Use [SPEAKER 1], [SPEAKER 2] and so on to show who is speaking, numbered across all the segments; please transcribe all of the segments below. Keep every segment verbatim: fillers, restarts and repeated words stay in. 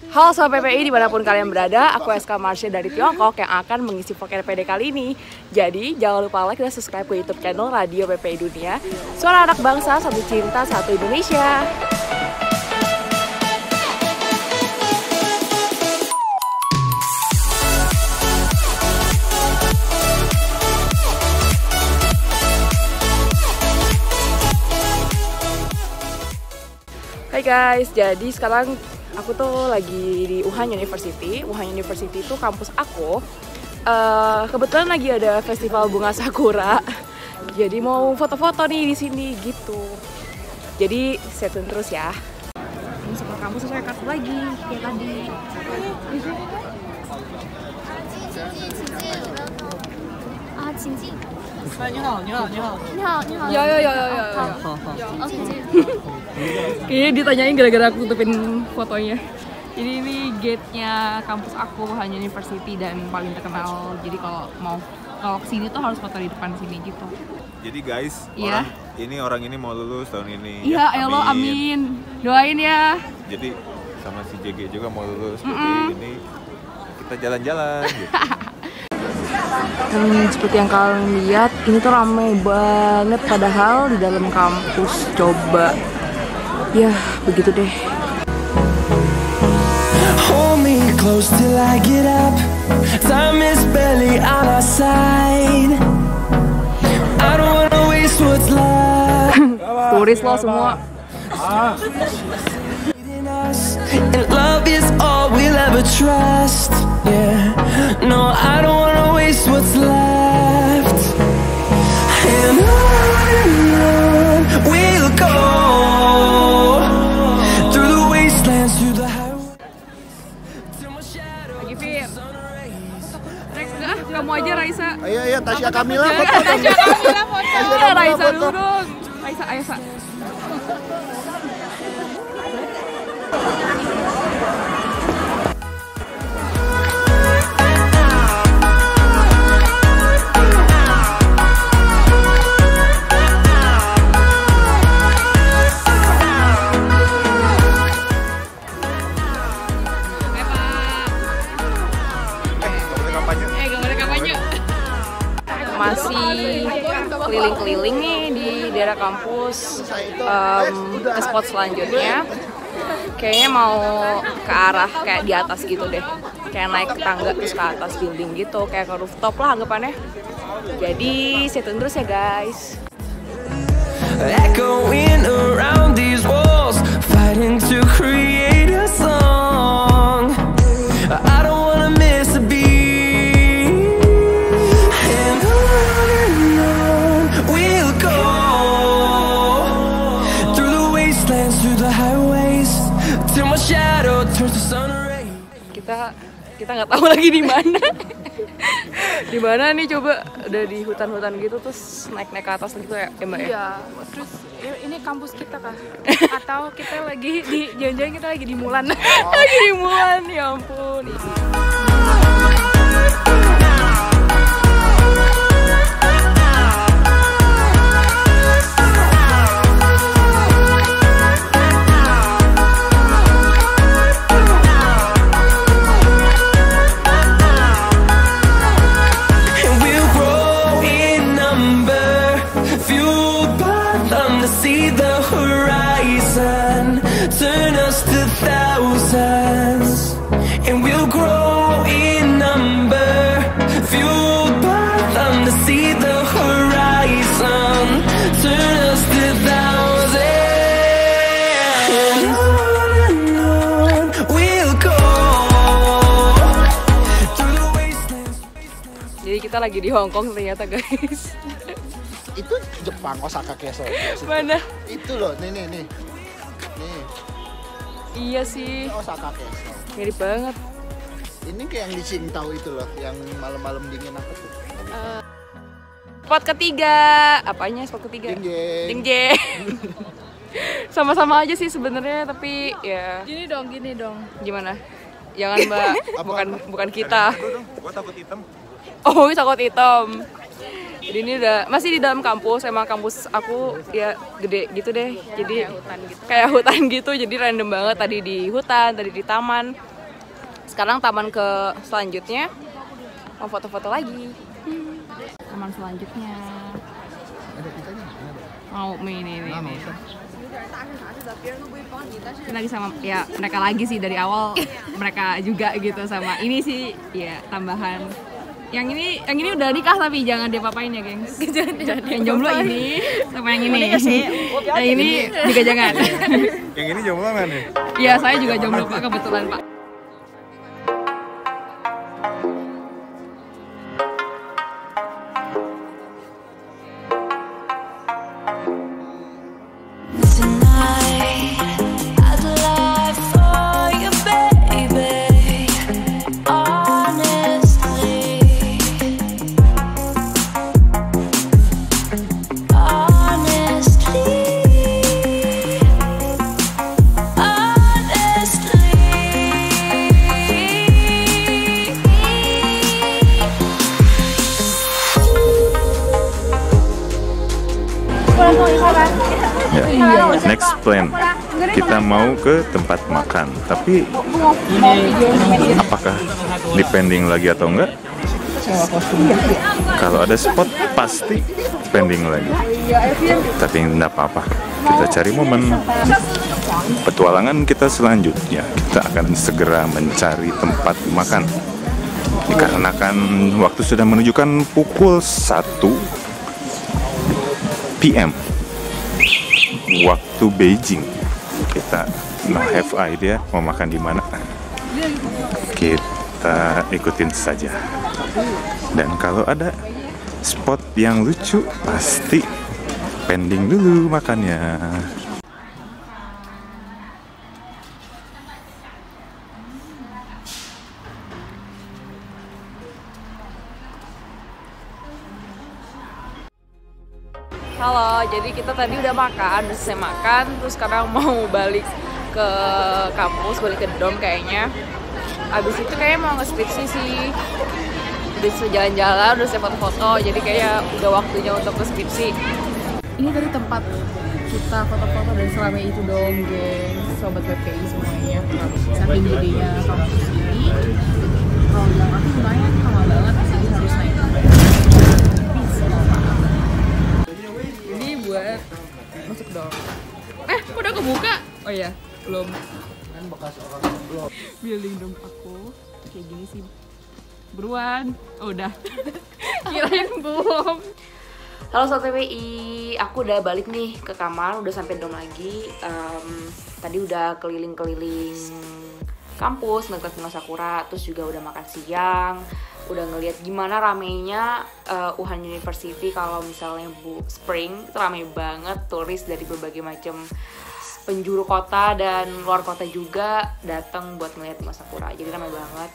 [SPEAKER 1] Halo Sobat P P I dimanapun kalian berada, aku S K Marsha dari Tiongkok yang akan mengisi Vokal P D kali ini. Jadi jangan lupa like dan subscribe ke YouTube channel Radio P P I Dunia, suara anak bangsa, satu cinta, satu Indonesia. Hai guys, jadi sekarang aku tuh lagi di Wuhan University. Wuhan University itu kampus aku. Uh, kebetulan lagi ada festival bunga sakura. Jadi mau foto-foto nih di sini gitu. Jadi stay tune terus ya. Masuk ke kampus sesuai kartu lagi kayak tadi.
[SPEAKER 2] Ah, 请进。
[SPEAKER 3] 你好，你好，你好，
[SPEAKER 2] 你好，你好。
[SPEAKER 1] Ya ya ya ya ya.
[SPEAKER 3] 好好。
[SPEAKER 2] OK。
[SPEAKER 1] Kayaknya ditanyain gara-gara aku tutupin fotonya. Jadi ini gate-nya kampus aku, Wuhan University, dan paling terkenal. Jadi kalau mau kalau kesini tuh harus foto di depan sini gitu.
[SPEAKER 4] Jadi guys,
[SPEAKER 1] Iya.
[SPEAKER 4] orang ini orang ini mau lulus tahun ini.
[SPEAKER 1] Iya, ya Allah, amin. Doain ya.
[SPEAKER 4] Jadi sama si J G juga mau lulus. Jadi
[SPEAKER 1] Mm-mm.
[SPEAKER 4] ini kita jalan-jalan. Gitu.
[SPEAKER 1] Hmm, seperti yang kalian lihat, ini tuh ramai banget padahal di dalam kampus. Coba, ya begitu deh.
[SPEAKER 5] Hold me close till I get up. Time is barely on our side. I don't wanna waste what's left.
[SPEAKER 1] Turis lo semua.
[SPEAKER 5] And love is all we'll ever trust. Yeah. No, I don't wanna waste what's left. And on we'll go through the wastelands, through the highways. Till my shadow
[SPEAKER 1] Lagi Fir. Rex, ah, kamu aja Raisa.
[SPEAKER 6] Ayo, ayo, Tasya Kamila foto.
[SPEAKER 1] Tasya Kamila foto.
[SPEAKER 6] Tasya Kamila
[SPEAKER 1] Raisa
[SPEAKER 6] foto.
[SPEAKER 1] dulu dong. Raisa, Raisa. Masih keliling-keliling nih di daerah kampus, um, ke spot selanjutnya. Kayaknya mau ke arah kayak di atas gitu deh, kayak naik ke tangga terus ke atas building gitu, kayak ke rooftop lah anggapannya. Jadi stay tune terus ya guys.
[SPEAKER 5] echoing around these walls, fighting to create a song. I don't wanna miss a beat. And on and on we'll go through the wastelands, through the highways, till my shadow turns to sun rays.
[SPEAKER 1] Kita kita nggak tahu lagi di mana. Di mana nih coba, udah di hutan-hutan gitu terus naik-naik ke atas gitu ya, ya Mbak ya?
[SPEAKER 7] Iya, terus ini kampus kita kah? Atau kita lagi di jangan-jangan kita lagi di Mulan?
[SPEAKER 1] Lagi di Mulan, ya ampun.
[SPEAKER 5] And we'll grow in number, fueled by them to see the horizon, turn us to thousands. And we'll grow in number, fueled by them to see the horizon, turn us to thousands. And on and on we'll go through the wastelands.
[SPEAKER 1] Jadi kita lagi di Hong Kong ternyata guys.
[SPEAKER 6] Itu Jepang, Osaka Castle.
[SPEAKER 1] Mana?
[SPEAKER 6] Itu loh, nih nih nih. Nih,
[SPEAKER 1] Iya sih,
[SPEAKER 6] Osaka Castle.
[SPEAKER 1] mirip banget.
[SPEAKER 6] Ini kayak yang di Qingdao itu loh, yang malam-malam dingin apa tuh?
[SPEAKER 1] Spot ketiga, apanya spot ketiga?
[SPEAKER 6] Dingjeng.
[SPEAKER 1] Dingjeng. Sama-sama aja sih sebenarnya, tapi ya
[SPEAKER 7] Gini dong, gini dong.
[SPEAKER 1] gimana? Jangan Mbak, bukan bukan kita.
[SPEAKER 4] Gua takut hitam.
[SPEAKER 1] Oh, takut hitam. Jadi ini udah masih di dalam kampus, emang kampus aku ya gede gitu deh. Jadi kayak hutan gitu. Kayak hutan gitu, jadi random banget tadi di hutan, tadi di taman. Sekarang taman ke selanjutnya, mau foto-foto lagi. Hmm. Taman selanjutnya.
[SPEAKER 6] Ada kitanya?
[SPEAKER 1] Mau ini ini ini. Ini lagi sama ya mereka lagi sih dari awal mereka juga gitu sama ini sih ya tambahan. Yang ini yang ini udah nikah tapi jangan diapa-apain ya, gengs. Yang jomblo ini sama yang ini. Yang ini juga jangan.
[SPEAKER 4] Yang ini jomblo nggak nih?
[SPEAKER 1] Iya, saya juga jomblo Pak, kebetulan Pak.
[SPEAKER 4] Ya, next plan kita mau ke tempat makan, tapi apakah depending lagi atau enggak? Kalau ada spot pasti pending lagi, tapi enggak apa-apa, kita cari momen. Petualangan kita selanjutnya, kita akan segera mencari tempat makan, dikarenakan waktu sudah menunjukkan pukul satu P M waktu Beijing. Kita no have idea mau makan di mana. Kita ikutin saja. Dan kalau ada spot yang lucu, pasti pending dulu makannya.
[SPEAKER 1] Halo, jadi kita tadi udah makan, udah selesai makan, terus sekarang mau balik ke kampus, balik ke dom kayaknya. Abis itu kayaknya mau nge-skripsi sih. Udah selesai jalan-jalan, udah selesai foto-foto, jadi kayak udah waktunya untuk nge-skripsi. Ini tadi tempat kita foto-foto dan selama itu dong, geng. Sobat B P I semuanya. Saking gedenya kampus ini. Kalau bilang aku lumayan, lama banget, jadi harus naik. Buat masuk dong. Eh, udah kebuka? Oh ya, belum.
[SPEAKER 6] Kan bekas orang belum.
[SPEAKER 1] Building dong aku kayak gini sih. Buruan. Oh, udah. Kirain belum. Halo Sobat P I, aku udah balik nih ke kamar, udah sampai dom lagi. Um, tadi udah keliling-keliling kampus, ngeliat bunga sakura, terus juga udah makan siang. Udah ngeliat gimana ramenya uh, Wuhan University kalau misalnya Bu Spring itu ramai banget, turis dari berbagai macam penjuru kota dan luar kota juga datang buat ngeliat bunga sakura, jadi ramai banget.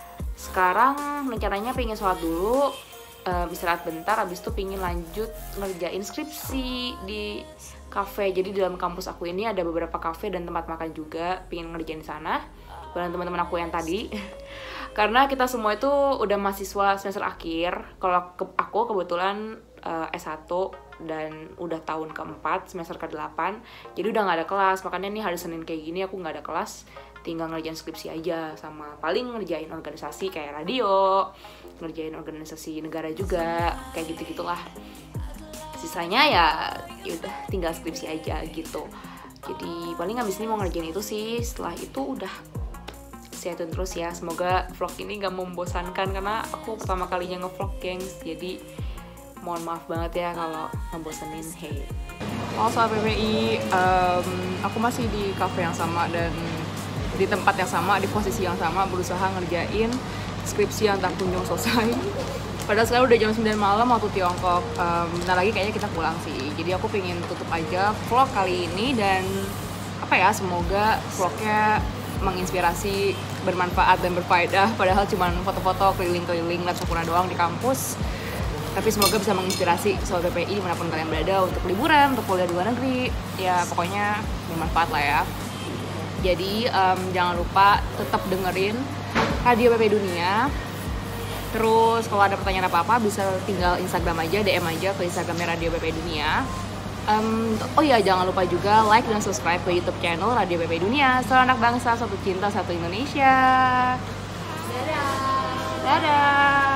[SPEAKER 1] Sekarang rencananya pengen sholat dulu, uh, istirahat bentar, abis itu pengen lanjut ngerjain skripsi di cafe. Jadi di dalam kampus aku ini ada beberapa cafe dan tempat makan juga, pengen ngerjain di sana bareng teman-teman aku yang tadi. Karena kita semua itu udah mahasiswa semester akhir. Kalau ke, aku kebetulan uh, S satu dan udah tahun keempat, semester ke delapan. Jadi udah gak ada kelas, makanya nih hari Senin kayak gini aku gak ada kelas. Tinggal ngerjain skripsi aja, sama paling ngerjain organisasi kayak radio, ngerjain organisasi negara juga, kayak gitu-gitulah. Sisanya ya yaudah tinggal skripsi aja gitu. Jadi paling abis ini mau ngerjain itu sih, setelah itu udah stay tune terus ya. Semoga vlog ini gak membosankan karena aku pertama kalinya nge-vlog, gengs. Jadi mohon maaf banget ya kalau ngebosenin. Hey. Halo Sobat P P I, um, aku masih di cafe yang sama dan di tempat yang sama, di posisi yang sama, berusaha ngerjain skripsi yang tak kunjung selesai. Padahal sekarang udah jam sembilan malam waktu Tiongkok. Um, bentar lagi kayaknya kita pulang sih. Jadi aku pengen tutup aja vlog kali ini dan apa ya, semoga vlognya menginspirasi, bermanfaat dan berfaedah. Padahal cuma foto-foto keliling-keliling lihat sakura doang di kampus. Tapi semoga bisa menginspirasi Sobat P P I dimanapun kalian berada untuk liburan, untuk kuliah di luar negeri. Ya pokoknya bermanfaat lah ya. Jadi um, jangan lupa tetap dengerin Radio P P Dunia. Terus kalau ada pertanyaan apa-apa bisa tinggal Instagram aja, D M aja ke Instagramnya Radio P P Dunia. Um, oh iya, jangan lupa juga like dan subscribe ke YouTube channel Radio P P Dunia. Selalu anak bangsa, satu cinta, satu Indonesia. Dadah.